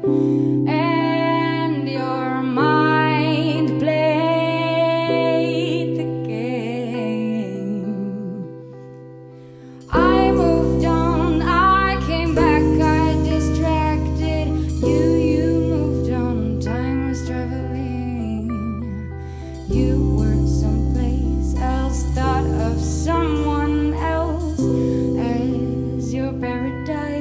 and your mind played the game. I moved on, I came back, I distracted you. You moved on, time was traveling. You were someplace else, thought of someone else as your paradise.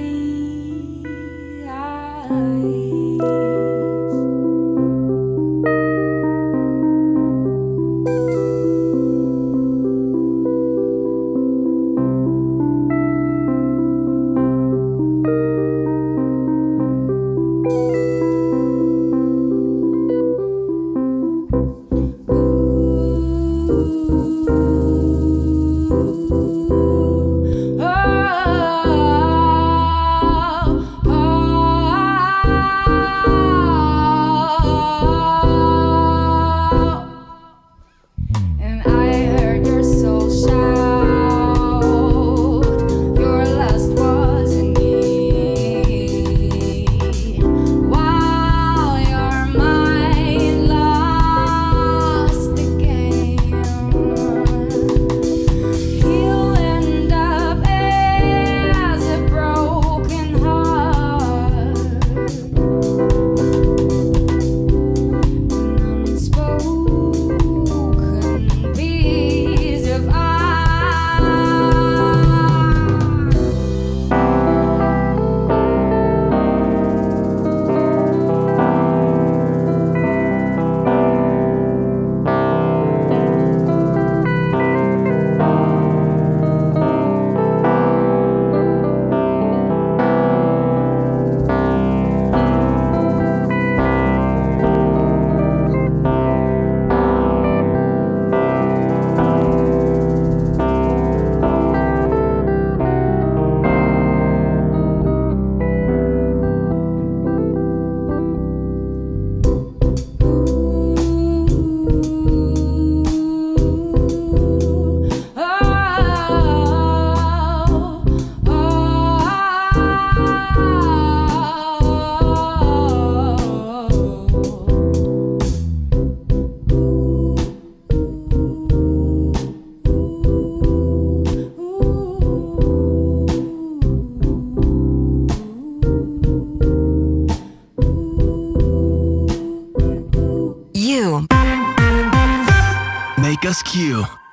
Make us Q.